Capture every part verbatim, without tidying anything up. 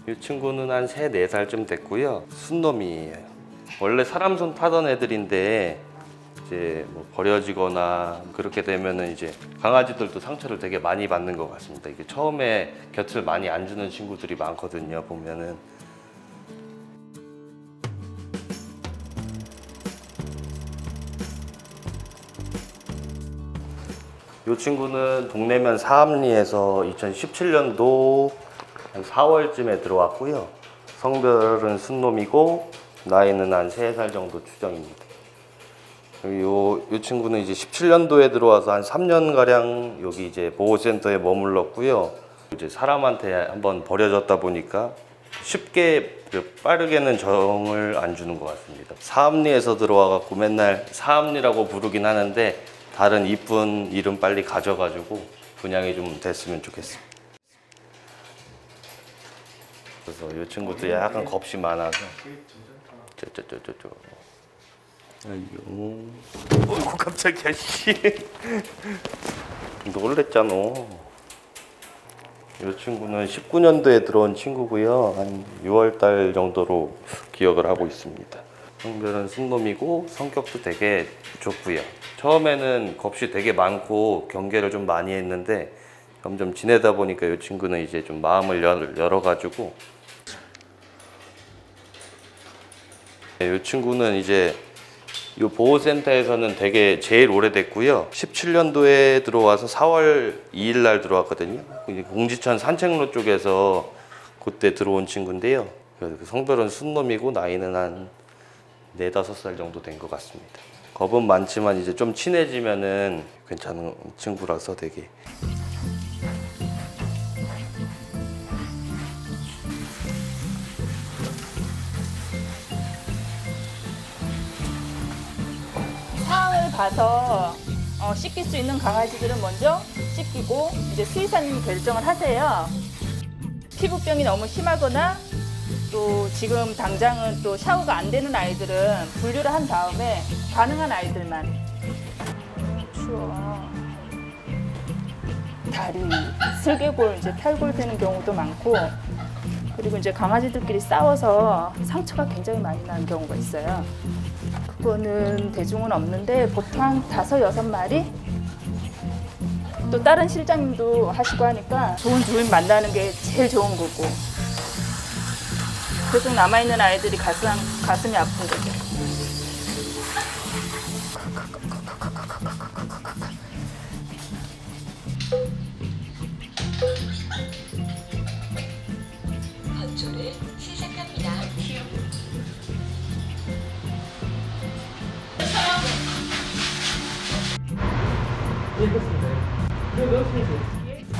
이 친구는 한 세, 네 살쯤 됐고요. 순놈이에요. 원래 사람 손 파던 애들인데 이제 뭐 버려지거나 그렇게 되면은 이제 강아지들도 상처를 되게 많이 받는 것 같습니다. 이게 처음에 곁을 많이 안 주는 친구들이 많거든요. 보면은 이 친구는 동네면 사암리에서 이천십칠 년도 한 사월쯤에 들어왔고요. 성별은 순놈이고 나이는 한 세 살 정도 추정입니다. 요, 요 친구는 이제 십칠 년도에 들어와서 한 삼 년가량 여기 이제 보호센터에 머물렀고요. 이제 사람한테 한번 버려졌다 보니까 쉽게 빠르게는 정을 안 주는 것 같습니다. 사암리에서 들어와갖고 맨날 사암리라고 부르긴 하는데 다른 이쁜 이름 빨리 가져가지고 분양이 좀 됐으면 좋겠습니다. 그래서 이 친구도 약간 겁이 많아서 저저저저저 아이고 어이구 깜짝이야 씨 놀랬잖아. 이 친구는 십구 년도에 들어온 친구고요. 한 유월 달 정도로 기억을 하고 있습니다. 성별은 순놈이고 성격도 되게 좋고요. 처음에는 겁이 되게 많고 경계를 좀 많이 했는데 점점 지내다 보니까 이 친구는 이제 좀 마음을 열어가지고 이 친구는 이제 이 보호센터에서는 되게 제일 오래됐고요. 십칠 년도에 들어와서 사월 이일 날 들어왔거든요. 공지천 산책로 쪽에서 그때 들어온 친구인데요. 성별은 순놈이고 나이는 한 네다섯 살 정도 된 것 같습니다. 겁은 많지만 이제 좀 친해지면은 괜찮은 친구라서 되게. 상황을 봐서 어, 씻길 수 있는 강아지들은 먼저 씻기고 이제 수의사님이 결정을 하세요. 피부병이 너무 심하거나 또 지금 당장은 또 샤워가 안 되는 아이들은 분류를 한 다음에 가능한 아이들만. 추워. 다리, 슬개골, 이제 탈골 되는 경우도 많고, 그리고 이제 강아지들끼리 싸워서 상처가 굉장히 많이 나는 경우가 있어요. 그거는 대중은 없는데 보통 한 다섯, 여섯 마리? 또 다른 실장님도 하시고 하니까 좋은 주인 만나는 게 제일 좋은 거고. 계속 남아있는 아이들이 가슴, 가슴이 아픈 거죠. 건조를 시작합니다. 예, 그렇습니다. 이거 넣으시면 돼요.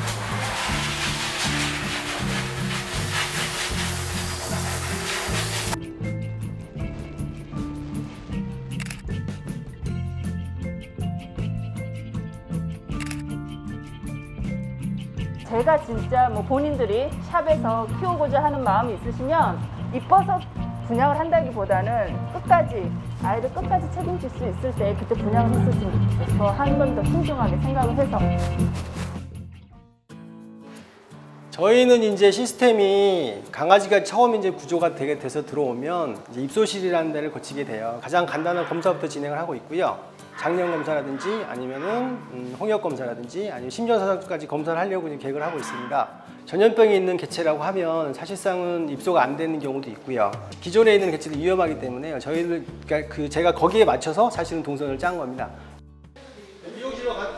제가 진짜 뭐 본인들이 샵에서 키우고자 하는 마음이 있으시면 이뻐서 분양을 한다기보다는 끝까지 아이를 끝까지 책임질 수 있을 때 그때 분양을 했었으면 좋겠어요. 더 한 번 더 신중하게 생각을 해서. 저희는 이제 시스템이 강아지가 처음 이제 구조가 되게 돼서 들어오면 이제 입소실이라는 데를 거치게 돼요. 가장 간단한 검사부터 진행을 하고 있고요. 장년 검사라든지 아니면은 음, 홍역 검사라든지 아니면 심전사상까지 검사를 하려고 이제 계획을 하고 있습니다. 전염병이 있는 개체라고 하면 사실상은 입소가 안 되는 경우도 있고요. 기존에 있는 개체도 위험하기 때문에 저희들 그러니까 그 제가 거기에 맞춰서 사실은 동선을 짠 겁니다. 미용실로 가.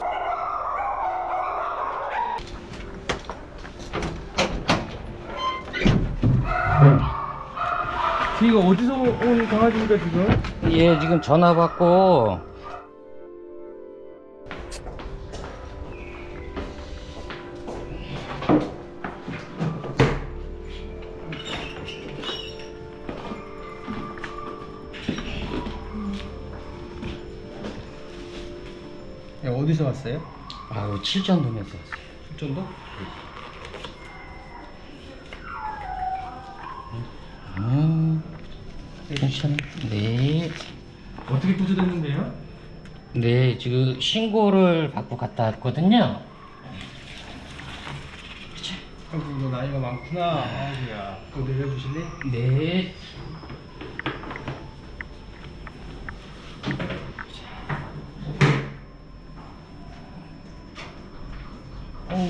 이거 어디서 온 강아지입니까 지금? 예, 지금 전화 받고 예, 어디서 왔어요? 아유, 칠전동에서 왔어요. 칠전도? 음, 괜찮아. 네. 어떻게 구조됐는데요? 네, 지금 신고를 받고 갔다 왔거든요. 아이고, 너 나이가 많구나. 아이고야. 또 내려주실래? 네. 어우.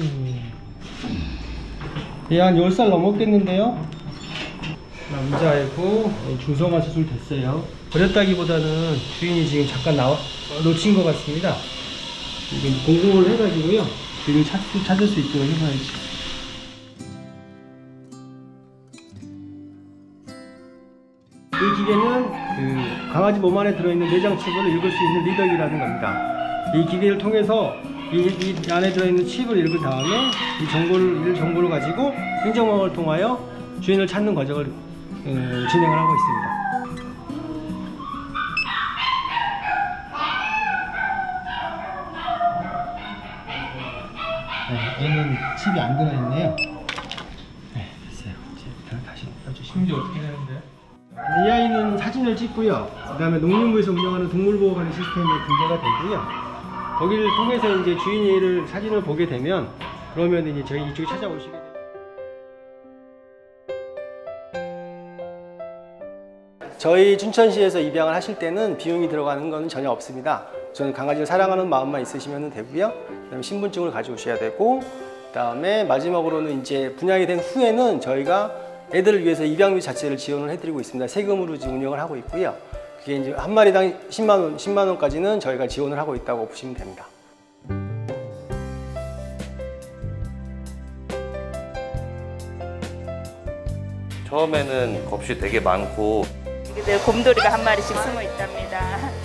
얘 한 열 살 넘었겠는데요? 남자애고 중성화 수술 됐어요. 버렸다기보다는 주인이 지금 잠깐 나와 어, 놓친 것 같습니다. 이게 공공을 해가지고요. 지금 찾, 찾을 수 있도록 해봐야지. 이 기계는 그 강아지 몸 안에 들어있는 내장 칩을 읽을 수 있는 리더기라는 겁니다. 이 기계를 통해서 이, 이 안에 들어있는 칩을 읽은 다음에 이 정보를, 이 정보를 가지고 행정망을 통하여 주인을 찾는 과정을 음, 진행을 하고 있습니다. 네, 얘는 칩이 안 들어있네요. 네, 됐어요. 이제 다시 놔주시면. 이제 어떻게 되는데? 이 아이는 사진을 찍고요. 그 다음에 농림부에서 운영하는 동물보호관리 시스템에 등재가 되고요. 거기를 통해서 이제 주인이 얘를 사진을 보게 되면 그러면 이제 저희 이쪽에 찾아오시게 돼요. 저희 춘천시에서 입양을 하실 때는 비용이 들어가는 건 전혀 없습니다. 저는 강아지를 사랑하는 마음만 있으시면 되고요. 그다음에 신분증을 가져오셔야 되고, 그다음에 마지막으로는 이제 분양이 된 후에는 저희가 애들을 위해서 입양비 자체를 지원을 해드리고 있습니다. 세금으로 지금 운영을 하고 있고요. 그게 이제 한 마리당 십만 원, 십만 원까지는 저희가 지원을 하고 있다고 보시면 됩니다. 처음에는 겁이 되게 많고 곰돌이가 한 마리씩 숨어 있답니다.